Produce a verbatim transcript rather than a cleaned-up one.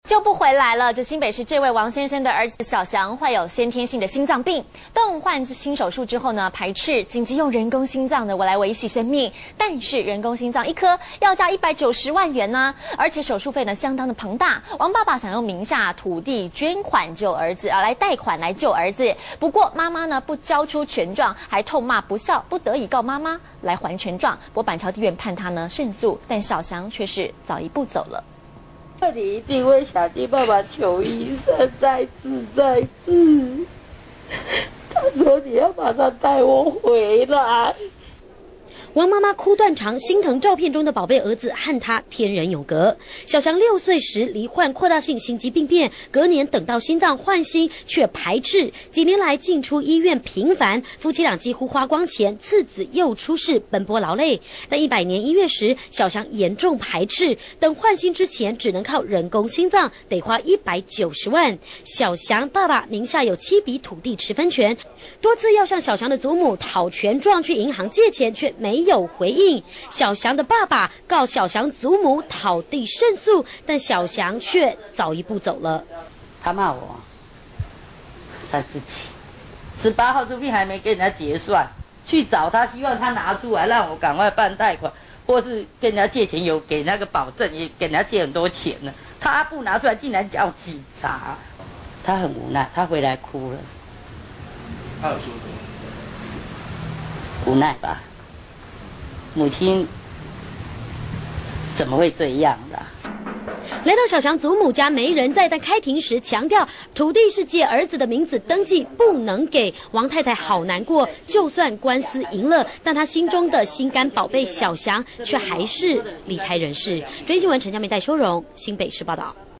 救不回来了。这新北市这位王先生的儿子小翔患有先天性的心脏病，动换心手术之后呢，排斥，紧急用人工心脏的我来维系生命。但是人工心脏一颗要价一百九十万元呢，而且手术费呢相当的庞大。王爸爸想用名下土地捐款救儿子，啊来贷款来救儿子。不过妈妈呢不交出权状，还痛骂不孝，不得已告妈妈来还权状。不过板桥地院判他呢胜诉，但小翔却是早一步走了。 你一定会想尽办法求医生，再治再治。他说你要马上带我回来。 王妈妈哭断肠，心疼照片中的宝贝儿子和他天人永隔。小翔六岁时罹患扩大性心肌病变，隔年等到心脏换心却排斥，几年来进出医院频繁，夫妻俩几乎花光钱，次子又出事，奔波劳累。但一百年一月时，小翔严重排斥，等换心之前只能靠人工心脏，得花一百九十万。小翔爸爸名下有七笔土地持分权，多次要向小翔的祖母讨权状，去银行借钱，却没有回应。小翔的爸爸告小翔祖母讨地胜诉，但小翔却早一步走了。 他骂我三四七，十八号这边还没跟人家结算，去找他，希望他拿出来让我赶快办贷款，或是跟人家借钱有给那个保证，也给人家借很多钱呢。他不拿出来，竟然叫警察，他很无奈，他回来哭了。 他有说什么？ 无奈吧。 母亲怎么会这样啦？ 来到小翔祖母家没人在，但开庭时强调土地是借儿子的名字登记，不能给。王太太好难过，就算官司赢了，但她心中的心肝宝贝小翔却还是离开人世。追新闻陈佳明、戴秋荣，新北市报道。